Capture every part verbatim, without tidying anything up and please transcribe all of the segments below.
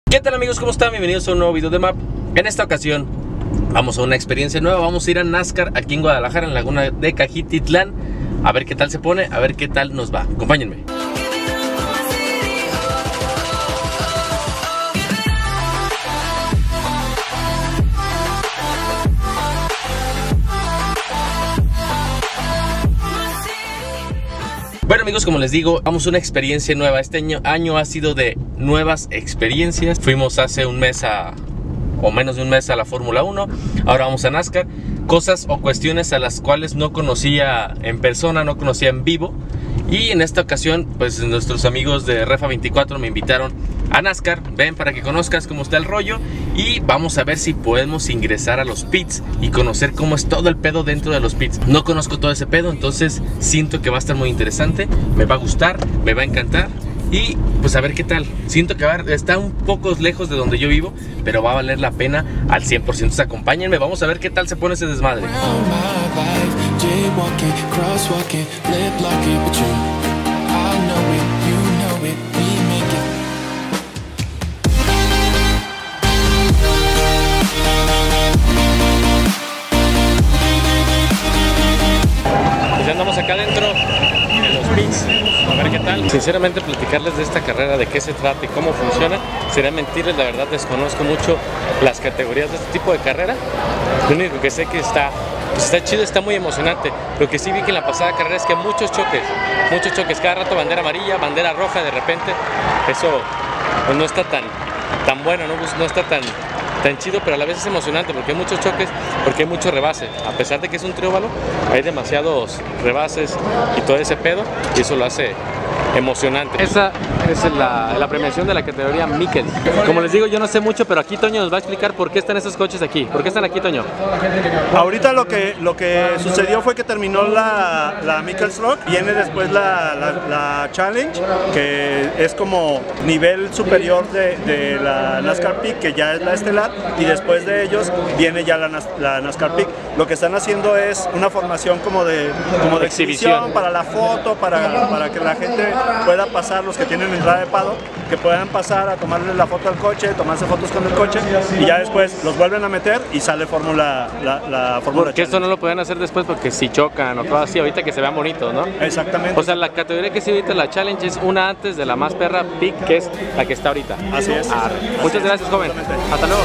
¿Qué tal amigos? ¿Cómo están? Bienvenidos a un nuevo video de Map. En esta ocasión vamos a una experiencia nueva. Vamos a ir a NASCAR aquí en Guadalajara, en la laguna de Cajititlán. A ver qué tal se pone, a ver qué tal nos va. Acompáñenme. Bueno amigos, como les digo, vamos a una experiencia nueva. Este año, año ha sido de nuevas experiencias. Fuimos hace un mes a, o menos de un mes a la Fórmula uno. Ahora vamos a NASCAR. Cosas o cuestiones a las cuales no conocía en persona, no conocía en vivo. Y en esta ocasión, pues nuestros amigos de Refa veinticuatro me invitaron a NASCAR. Ven para que conozcas cómo está el rollo. Y vamos a ver si podemos ingresar a los pits y conocer cómo es todo el pedo dentro de los pits. No conozco todo ese pedo, entonces siento que va a estar muy interesante. Me va a gustar, me va a encantar. Y pues a ver qué tal. Siento que va a, está un poco lejos de donde yo vivo, pero va a valer la pena al cien por ciento. Entonces acompáñenme, vamos a ver qué tal se pone ese desmadre. Pues ya andamos acá adentro en los pits, a ver qué tal. Sinceramente platicarles de esta carrera, de qué se trata y cómo funciona, sería mentirles. La verdad desconozco mucho las categorías de este tipo de carrera. Lo único que sé que está, pues está chido, está muy emocionante. Lo que sí vi que en la pasada carrera es que muchos choques, muchos choques, cada rato bandera amarilla, bandera roja de repente. Eso pues no está tan, tan bueno, no, no está tan... tan chido, pero a la vez es emocionante porque hay muchos choques, porque hay mucho rebase. A pesar de que es un trióvalo, hay demasiados rebases y todo ese pedo, y eso lo hace emocionante. Esa es la, la premiación de la categoría Mickey. Como les digo, yo no sé mucho, pero aquí Toño nos va a explicar por qué están esos coches aquí. ¿Por qué están aquí, Toño? Ahorita lo que, lo que sucedió fue que terminó la, la Mickels Rock. Viene después la, la, la Challenge, que es como nivel superior de, de la NASCAR Peak, que ya es la estelar, y después de ellos viene ya la, la NASCAR Peak. Lo que están haciendo es una formación como de, como de exhibición, exhibición para la foto, para, para que la gente pueda pasar, los que tienen entrada de paddock, que puedan pasar a tomarle la foto al coche, tomarse fotos con el coche, y ya después los vuelven a meter y sale Fórmula la, la Fórmula. Porque esto no lo pueden hacer después porque si chocan o cosas así, ahorita que se vean bonitos, ¿no? Exactamente. O sea, la categoría que sí ahorita, la Challenge, es una antes de la más perra Peak, que es la que está ahorita. Así es. Ah, muchas Así gracias, es, joven. Hasta luego.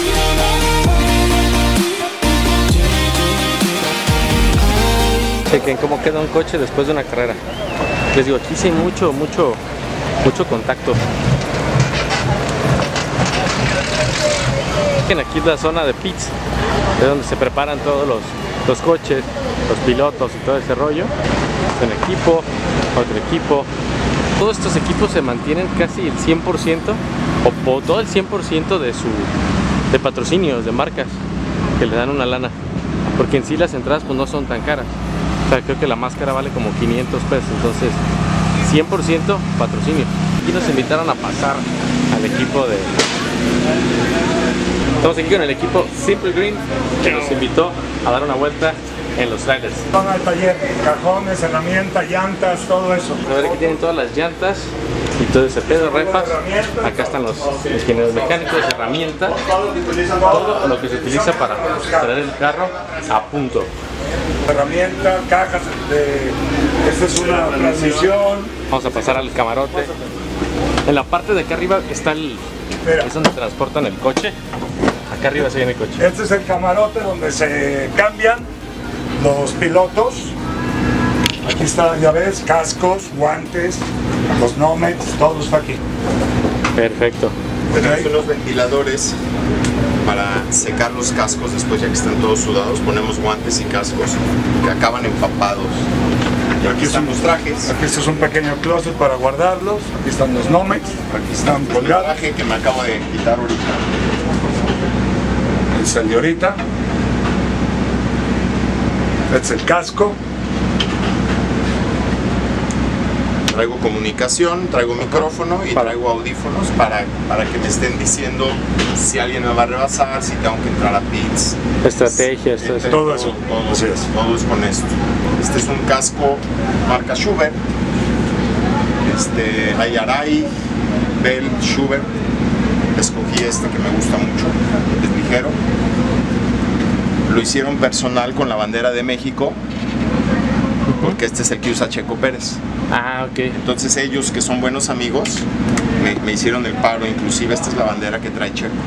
Chequen cómo queda un coche después de una carrera. Les digo, aquí sí hay mucho, mucho, mucho contacto. Aquí es la zona de pits, de donde se preparan todos los, los coches, los pilotos y todo ese rollo. Un equipo, otro equipo. Todos estos equipos se mantienen casi el cien por ciento o, o todo el cien por ciento de su de patrocinios, de marcas que le dan una lana, porque en sí las entradas pues no son tan caras. O sea, creo que la máscara vale como quinientos pesos, entonces cien por ciento patrocinio. Aquí nos invitaron a pasar al equipo de... Estamos aquí con el equipo Simple Green, que nos invitó a dar una vuelta en los trailers. Van al taller, cajones, herramientas, llantas, todo eso. A ver, aquí tienen todas las llantas y todo ese pedo, refas. Acá están los ingenieros mecánicos, herramientas, todo lo que se utiliza para traer el carro a punto. Herramientas, cajas de... Esta es una transmisión. Vamos a pasar al camarote. En la parte de acá arriba está el... es donde transportan el coche. Acá arriba se viene el coche. Este es el camarote donde se cambian los pilotos. Aquí está, ya ves, cascos, guantes, los Nomex, todo está aquí. Perfecto. Tenemos unos ventiladores para secar los cascos después, ya que están todos sudados. Ponemos guantes y cascos que acaban empapados. Y aquí están los trajes. Aquí esto es un pequeño closet para guardarlos. Aquí están los Nomex, aquí están Este colgados. traje que me acabo de quitar ahorita. Es el de ahorita. Este es el casco. Traigo comunicación, traigo micrófono y traigo audífonos para, para que me estén diciendo si alguien me va a rebasar, si tengo que entrar a pits. Estrategias, todo eso. Todo eso. Todo, Así es. todo es con esto. Este es un casco marca Schubert. Este, hay Arai, Bell, Schubert. Es con este que me gusta mucho, es ligero. Lo hicieron personal con la bandera de México, porque este es el que usa Checo Pérez. Ah, ok. Entonces ellos, que son buenos amigos, me, me hicieron el paro. Inclusive esta es la bandera que trae Checo.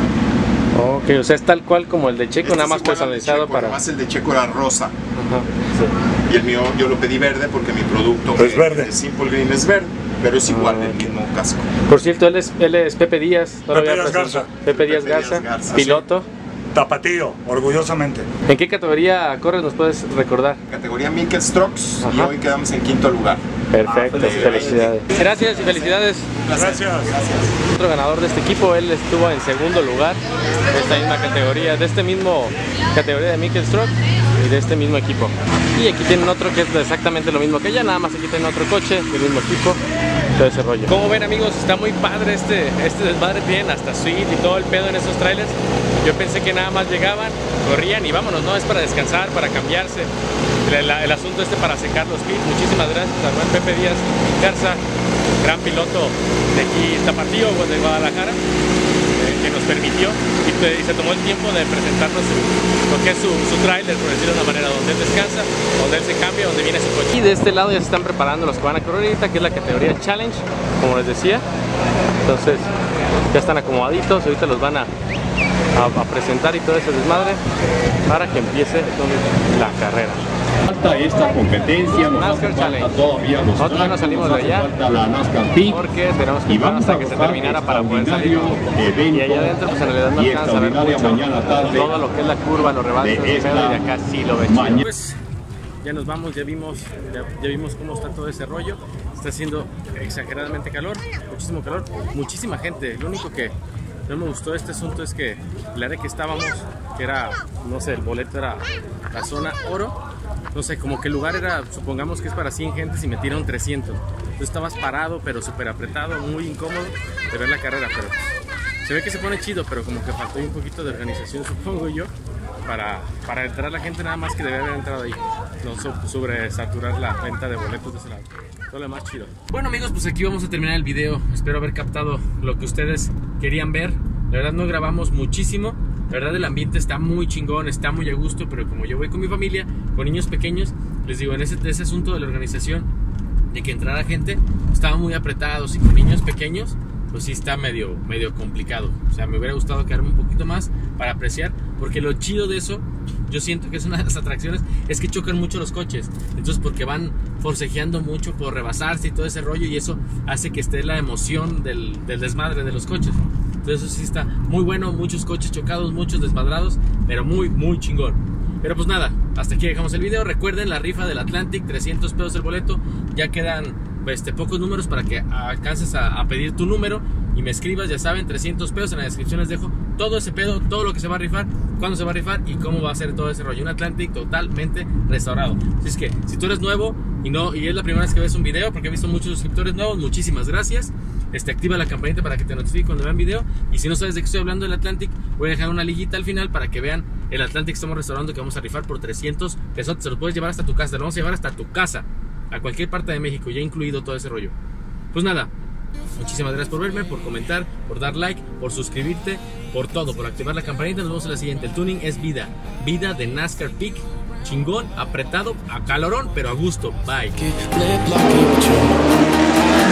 Ok, o sea, es tal cual como el de Checo, Este nada es más igual al de personalizado Checo, para... Además el de Checo era rosa. Ajá, sí. Y el mío yo lo pedí verde porque mi producto Es verde. de Simple Green es verde, pero es igual Ah, el mismo casco. Por cierto, él es, él es Pepe Díaz. no lo Pepe había Díaz presentado. Garza. Pepe Díaz Pepe Díaz Garza, Garza, piloto. Tapatío, orgullosamente. ¿En qué categoría corres? ¿Nos puedes recordar? Categoría Mikkel Strokes y Ajá. hoy quedamos en quinto lugar. Perfecto, Ah, felicidades. Gracias y felicidades. Gracias. Otro ganador de este equipo, él estuvo en segundo lugar de esta misma categoría, de este mismo categoría de Mikkel Stroke y de este mismo equipo. Y aquí tienen otro que es exactamente lo mismo que ella, nada más aquí tienen otro coche del mismo equipo, todo ese rollo. Como ven, amigos, está muy padre este, este desmadre, tienen hasta suite y todo el pedo en esos trailers. Yo pensé que nada más llegaban, corrían y vámonos, no, es para descansar, para cambiarse. El, el asunto este para secar los pits. Muchísimas gracias al buen Pepe Díaz Garza, gran piloto de aquí Tapatío, de Guadalajara, eh, que nos permitió y, y se tomó el tiempo de presentarnos su, lo que es su, su trailer, por decirlo de una manera, donde él descansa, donde él se cambia, donde viene su coche. Y de este lado ya se están preparando los que van a correr ahorita, que es la categoría Challenge, como les decía. Entonces ya están acomodaditos, ahorita los van a A, a presentar y todo ese desmadre para que empiece la carrera. Falta esta competencia, nos NASCAR hace falta Challenge. todavía los Nosotros ya nos tracks, salimos nos de hace allá falta la NASCAR Peak, porque tenemos que y esperar vamos hasta a que se gozar terminara para poder salir. extraordinario evento Y allá adentro pues en realidad no y alcanza a ver extraordinaria mucho mañana tarde todo lo que es la curva, los rebases, de el pedo, y esta de acá sí lo ven. mañana. Pues ya nos vamos, ya vimos, ya, ya vimos cómo está todo ese rollo. Está haciendo exageradamente calor, muchísimo calor, muchísima gente. Lo único que no me gustó de este asunto es que el área que estábamos, que era, no sé, el boleto era la zona oro, no sé, como que el lugar era, supongamos que es para cien gentes y metieron trescientos. Entonces estabas parado, pero súper apretado, muy incómodo de ver la carrera, pero se ve que se pone chido, pero como que faltó un poquito de organización, supongo yo, para, para entrar la gente, nada más que debe haber entrado ahí, no so, sobresaturar la venta de boletos de ese lado. Todo lo más chido. Bueno, amigos, pues aquí vamos a terminar el video. Espero haber captado lo que ustedes querían ver. La verdad no grabamos muchísimo. La verdad el ambiente está muy chingón, está muy a gusto, pero como yo voy con mi familia, con niños pequeños, les digo, en ese, ese asunto de la organización, de que entrara gente, estaban muy apretados y con niños pequeños, pues sí está medio, medio complicado. O sea, me hubiera gustado quedarme un poquito más para apreciar, porque lo chido de eso, yo siento que es una de las atracciones, es que chocan mucho los coches. Entonces, porque van forcejeando mucho por rebasarse y todo ese rollo, y eso hace que esté la emoción del, del desmadre de los coches. Entonces eso sí está muy bueno, muchos coches chocados, muchos desmadrados, pero muy, muy chingón. Pero pues nada, hasta aquí dejamos el video. Recuerden la rifa del Atlantic, trescientos pesos el boleto. Ya quedan este, pocos números para que alcances a, a pedir tu número y me escribas, ya saben, trescientos pesos. En la descripción les dejo todo ese pedo, todo lo que se va a rifar, cuándo se va a rifar y cómo va a ser todo ese rollo. Un Atlantic totalmente restaurado. Así es que si tú eres nuevo y, no, y es la primera vez que ves un video, porque he visto muchos suscriptores nuevos, muchísimas gracias. Este, activa la campanita para que te notifique cuando vean video. Y si no sabes de qué estoy hablando del Atlantic, voy a dejar una liguita al final para que vean el Atlantic que estamos restaurando, que vamos a rifar por trescientos pesos. Se lo puedes llevar hasta tu casa, lo vamos a llevar hasta tu casa, a cualquier parte de México, ya incluido todo ese rollo. Pues nada, muchísimas gracias por verme, por comentar, por dar like, por suscribirte, por todo, por activar la campanita. Nos vemos en la siguiente. El tuning es vida, vida de NASCAR Peak, chingón, apretado, a calorón, pero a gusto. Bye.